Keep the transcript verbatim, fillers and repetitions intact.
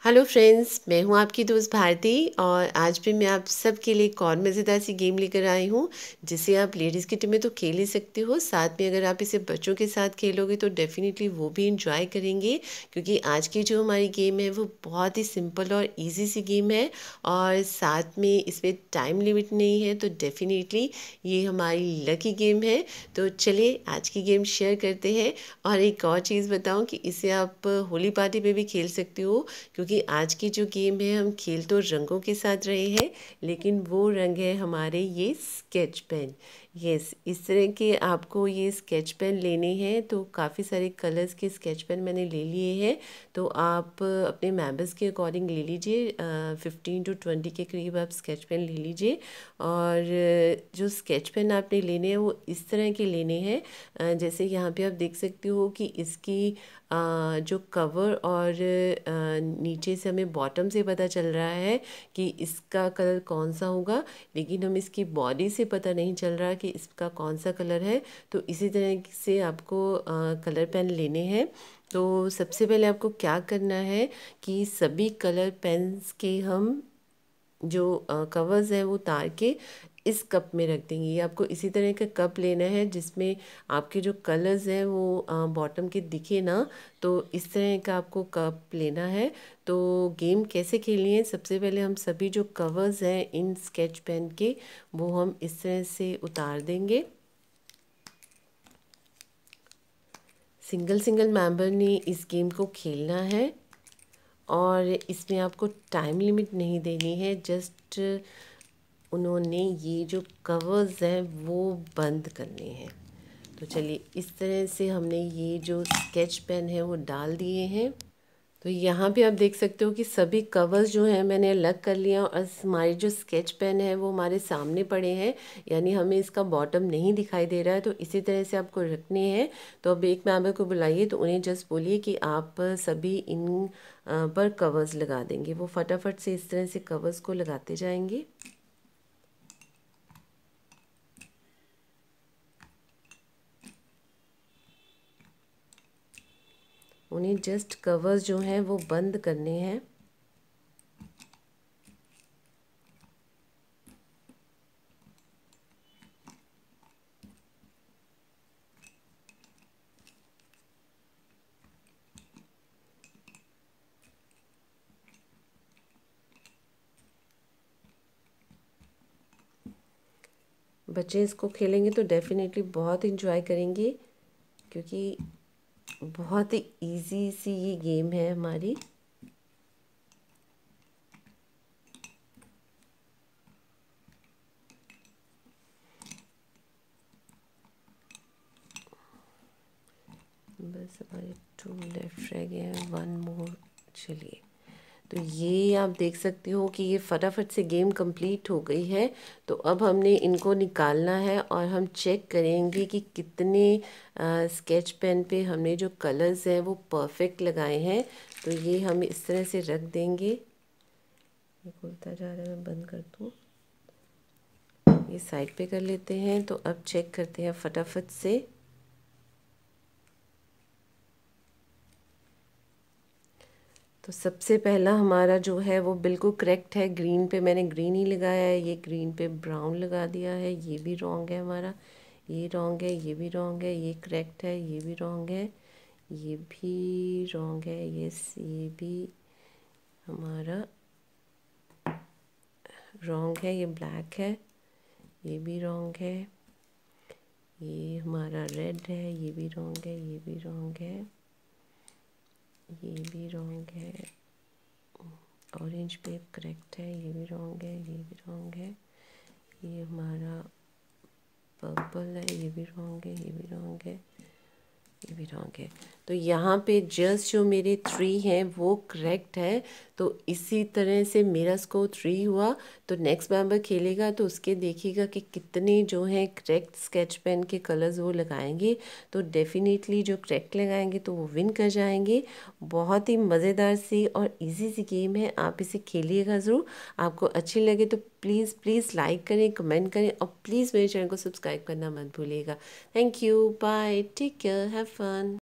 Hello friends, मैं हूं आपकी दोस्त भारती और आज भी मैं आप सबके लिए एक और मज़ेदार सी गेम लेकर आई हूं जिसे आप लेडीज़ की टीम में तो खेल ही सकते हो। साथ में अगर आप इसे बच्चों के साथ खेलोगे तो डेफ़िनेटली वो भी इंजॉय करेंगे, क्योंकि आज की जो हमारी गेम है वो बहुत ही सिंपल और इजी सी गेम है और साथ में इसमें टाइम लिमिट नहीं है। तो डेफ़िनेटली ये हमारी लकी गेम है। तो चलिए आज की गेम शेयर करते हैं। और एक और चीज़ बताऊँ कि इसे आप होली पार्टी में भी खेल सकते हो, क्योंकि आज की जो गेम है हम खेल तो रंगों के साथ रहे हैं, लेकिन वो रंग है हमारे ये स्केच पेन। यस, इस तरह के आपको ये स्केच पेन लेने हैं। तो काफ़ी सारे कलर्स के स्केच पेन मैंने ले लिए हैं। तो आप अपने मेंबर्स के अकॉर्डिंग ले लीजिए, फिफ्टीन टू ट्वेंटी के करीब आप स्केच पेन ले लीजिए। और जो स्केच पेन आपने लेने हैं वो इस तरह के लेने हैं, जैसे यहाँ पे आप देख सकते हो कि इसकी आ, जो कवर और आ, नीचे से हमें बॉटम से पता चल रहा है कि इसका कलर कौन सा होगा, लेकिन हम इसकी बॉडी से पता नहीं चल रहा कि इसका कौन सा कलर है। तो इसी तरह से आपको आ, कलर पेन लेने हैं। तो सबसे पहले आपको क्या करना है कि सभी कलर पेन्स के हम जो कवर्स हैं वो उतार के इस कप में रख देंगे। ये आपको इसी तरह का कप लेना है जिसमें आपके जो कलर्स हैं वो बॉटम के दिखे ना। तो इस तरह का आपको कप लेना है। तो गेम कैसे खेलनी है, सबसे पहले हम सभी जो कवर्स हैं इन स्केच पेन के वो हम इस तरह से उतार देंगे। सिंगल सिंगल मेंबर ने इस गेम को खेलना है और इसमें आपको टाइम लिमिट नहीं देनी है। जस्ट उन्होंने ये जो कवर्स हैं वो बंद करने हैं। तो चलिए इस तरह से हमने ये जो स्केच पेन है वो डाल दिए हैं। तो यहाँ पे आप देख सकते हो कि सभी कवर्स जो हैं मैंने अलग कर लिया और हमारी जो स्केच पेन है वो हमारे सामने पड़े हैं, यानी हमें इसका बॉटम नहीं दिखाई दे रहा है। तो इसी तरह से आपको रखने हैं। तो अब एक मेंबर को बुलाइए, तो उन्हें जस्ट बोलिए कि आप सभी इन पर कवर्स लगा देंगे। वो फटाफट से इस तरह से कवर्स को लगाते जाएंगे। उन्हें जस्ट कवर्स जो हैं वो बंद करने हैं। बच्चे इसको खेलेंगे तो डेफिनेटली बहुत इंजॉय करेंगे, क्योंकि बहुत ही इजी सी ये गेम है हमारी। बस हमारे टू लेफ्ट रह गए हैं, वन मोर। चलिए, तो ये आप देख सकते हो कि ये फटाफट से गेम कंप्लीट हो गई है। तो अब हमने इनको निकालना है और हम चेक करेंगे कि कितने स्केच पेन पे हमने जो कलर्स हैं वो परफेक्ट लगाए हैं। तो ये हम इस तरह से रख देंगे। ये खुलता जा रहा है, मैं बंद कर दूँ। ये साइड पे कर लेते हैं। तो अब चेक करते हैं फटाफट से। तो सबसे पहला हमारा जो है वो बिल्कुल करेक्ट है। ग्रीन पे मैंने ग्रीन ही लगाया है, ये ग्रीन पे ब्राउन लगा दिया है। ये भी रॉन्ग है हमारा, ये रॉन्ग है, ये भी रॉन्ग है। ये करेक्ट है, ये भी रॉन्ग है, ये भी रॉन्ग है। यस, ये भी हमारा रॉन्ग है। ये ब्लैक है, ये भी रॉन्ग है। ये हमारा रेड है, ये भी रॉन्ग है, ये भी रॉन्ग है, ये भी रॉन्ग है। ऑरेंज पे करेक्ट है, ये भी रॉन्ग है, ये भी रॉन्ग है। ये हमारा पर्पल है, ये भी रॉन्ग है, ये भी रॉन्ग है, ये भी रॉन्ग है। तो यहाँ पे जस्ट जो मेरे थ्री हैं वो करेक्ट है। तो इसी तरह से मेरा स्कोर थ्री हुआ। तो नेक्स्ट मेंबर खेलेगा तो उसके देखिएगा कि कितने जो हैं करेक्ट स्केच पेन के कलर्स वो लगाएंगे। तो डेफिनेटली जो करेक्ट लगाएंगे तो वो विन कर जाएंगे। बहुत ही मज़ेदार सी और इजी सी गेम है, आप इसे खेलिएगा ज़रूर। आपको अच्छी लगे तो प्लीज़ प्लीज़ लाइक करें, कमेंट करें और प्लीज़ मेरे चैनल को सब्सक्राइब करना मत भूलिएगा। Thank you, bye, take care, have fun.